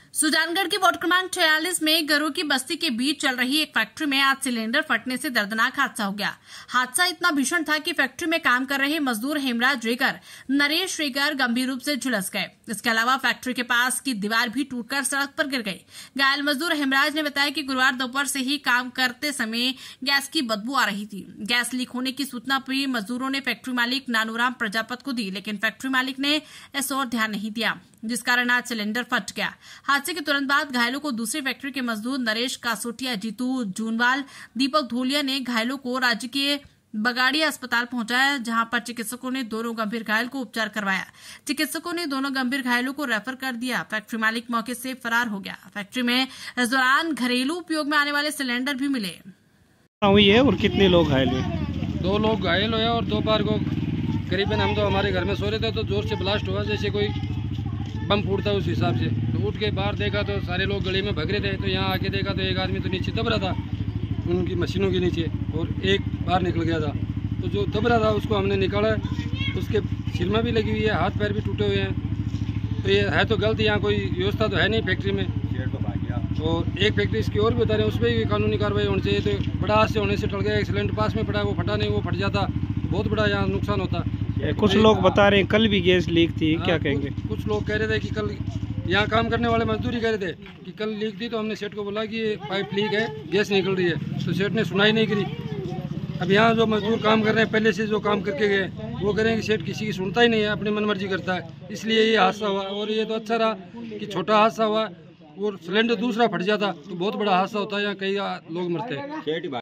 सुजानगढ़ की वार्ड क्रमांक 46 में गरू की बस्ती के बीच चल रही एक फैक्ट्री में आज सिलेंडर फटने से दर्दनाक हादसा हो गया। हादसा इतना भीषण था कि फैक्ट्री में काम कर रहे मजदूर हेमराज रेगर, नरेश रेगर गंभीर रूप से झुलस गए। इसके अलावा फैक्ट्री के पास की दीवार भी टूटकर सड़क पर गिर गई। घायल मजदूर हेमराज ने बताया कि गुरुवार दोपहर से ही काम करते समय गैस की बदबू आ रही थी। गैस लीक होने की सूचना पर मजदूरों ने फैक्ट्री मालिक नानूराम प्रजापत को दी, लेकिन फैक्ट्री मालिक ने इस ओर ध्यान नहीं दिया, जिस कारण आज सिलेंडर फट गया। हादसे के तुरंत बाद घायलों को दूसरी फैक्ट्री के मजदूर नरेश कासोटिया, जीतू जूनवाल, दीपक धोलिया ने घायलों को राज्य के बगाड़िया अस्पताल पहुंचाया, जहां पर चिकित्सकों ने दोनों गंभीर घायल को उपचार करवाया। चिकित्सकों ने दोनों गंभीर घायलों को रेफर कर दिया। फैक्ट्री मालिक मौके से फरार हो गया। फैक्ट्री में इस दौरान घरेलू उपयोग में आने वाले सिलेंडर भी मिले हुई है। और कितने लोग घायल हुए? 2 लोग घायल हुए और दोपहर को करीबन हम तो हमारे घर में सो रहे थे तो जोर से ब्लास्ट हुआ, जैसे कोई बम फूटता उस हिसाब से। तो उठ के बाहर देखा तो सारे लोग गली में भग रहे थे। तो यहाँ आके देखा तो एक आदमी तो नीचे दब रहा था उनकी मशीनों के नीचे, और एक बाहर निकल गया था। तो जो दब रहा था उसको हमने निकाला, उसके सिर में भी लगी हुई है, हाथ पैर भी टूटे हुए हैं। तो ये है तो गलत, यहाँ कोई व्यवस्था तो है नहीं फैक्ट्री में। और एक फैक्ट्री इसकी और भी बता रहे हैं, उस पर भी कानूनी कार्रवाई होनी चाहिए। तो बड़ा हादसे होने से टल गया। एक सिलेंडर पास में पड़ा, वो फटा नहीं, वो फट जाता बहुत बड़ा यहाँ नुकसान होता। कुछ लोग बता रहे हैं कल भी गैस लीक थी, क्या कहेंगे? कुछ लोग कह रहे थे कि कल यहाँ काम करने वाले मजदूर ही कह रहे थे कि कल लीक थी। तो हमने सेठ को बोला कि ये पाइप लीक है, गैस निकल रही है। तो सेठ ने सुनाई नहीं करी। अब यहाँ जो मजदूर काम कर रहे हैं, पहले से जो काम करके गए, वो कह रहे हैं कि सेठ किसी की सुनता ही नहीं है, अपनी मनमर्जी करता है, इसलिए ये हादसा हुआ। और ये तो अच्छा रहा कि छोटा हादसा हुआ, और सिलेंडर दूसरा फट जाता तो बहुत बड़ा हादसा होता है, यहाँ कई लोग मरते हैं।